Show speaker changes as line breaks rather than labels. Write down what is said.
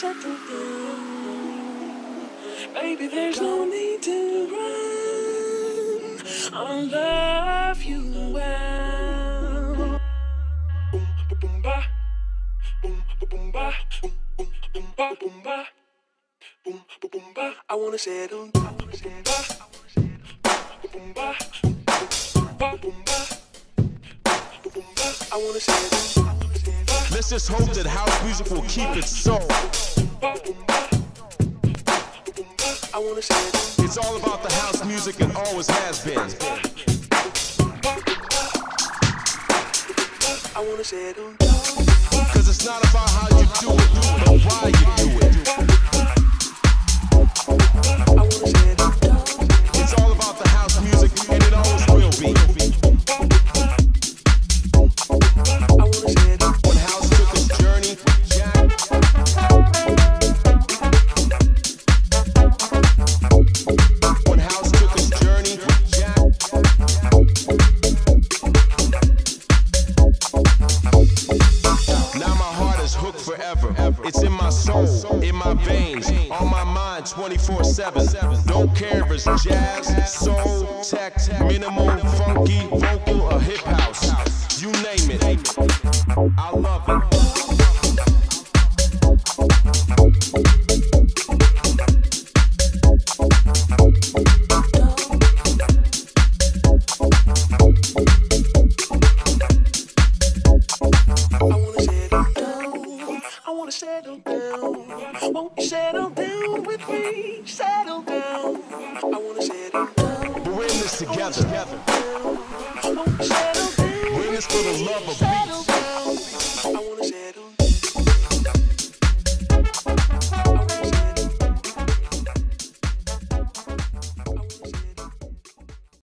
settle down. Baby, there's no need to run. I'll love you well. Boom, ba, boom, ba. Boom, ba, boom, ba. Boom, boom, boom, ba, boom, ba. Boom, ba, boom, ba. I wanna settle down. Boom, ba. Boom, ba. Boom, ba, boom, ba. Boom, ba. I wanna settle down.
Let's just hope that house music will keep its soul. It's all about the house music and always has been. Cause it's not about how you do it, but why you do it. It's all about the house music and it always will be. When house took its journey, when house took its journey, now my heart is hooked forever. It's in my soul, in my veins, on my mind 24/7. Don't care if it's jazz, soul, tech, minimal, funky, vocal, or hip house. You name it, I love it.
Settle down. Won't you settle down with me? Settle down. I wanna settle down.
But we're in this together.
Won't you settle down?
We're in this for the love of beats.